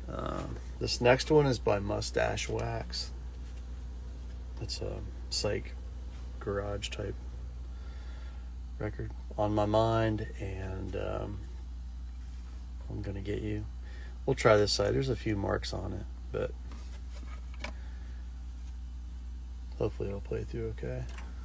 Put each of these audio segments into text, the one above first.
This next one is by Mustache Wax. It's a psych garage type record. On My Mind and I'm Gonna Get You. We'll try this side. There's a few marks on it, but hopefully it'll play through okay.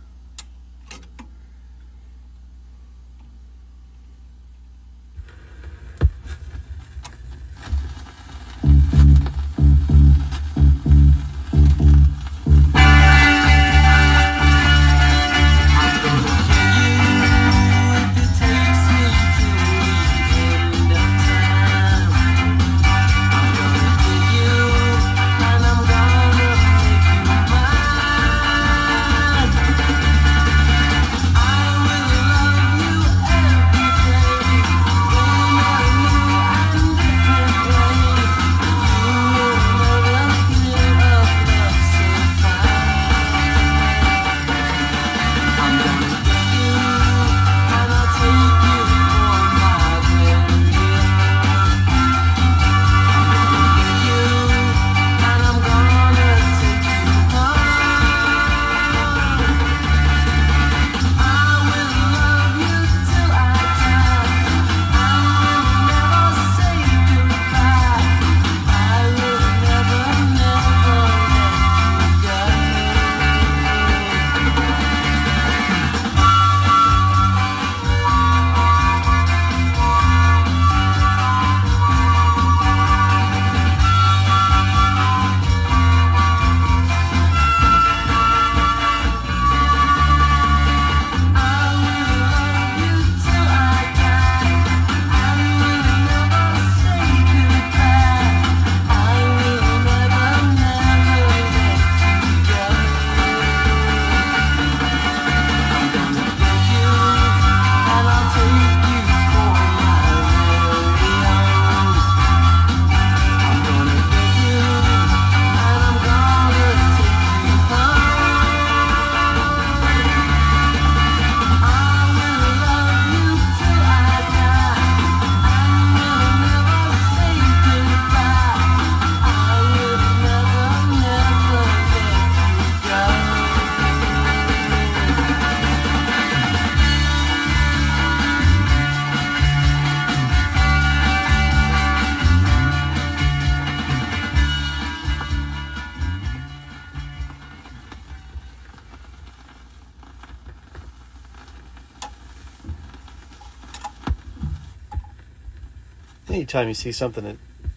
Anytime you see something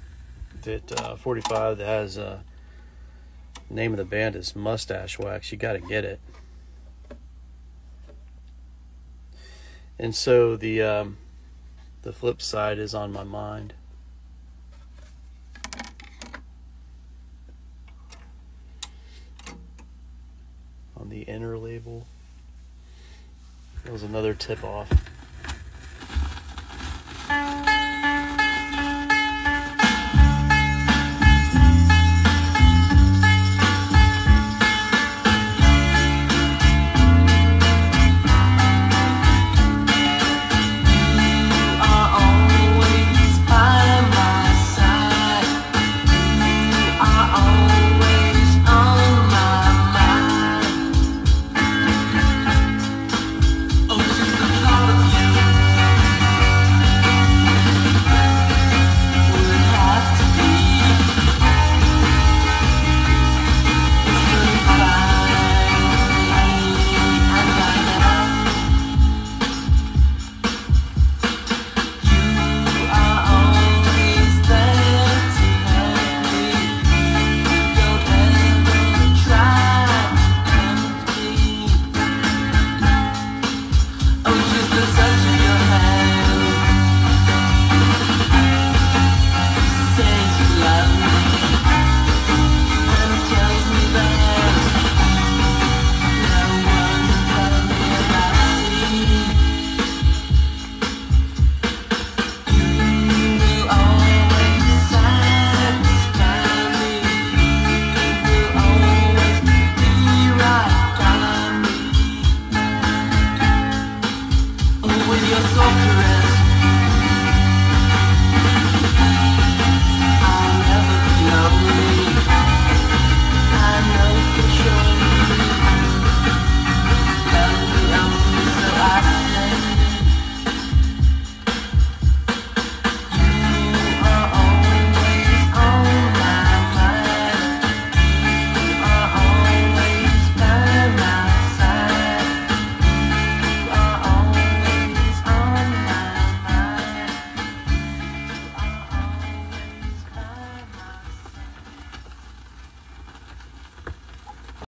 that 45 that has name of the band is Mustache Wax, you got to get it. And so the flip side is On My Mind. On the Inner label. That was another tip off.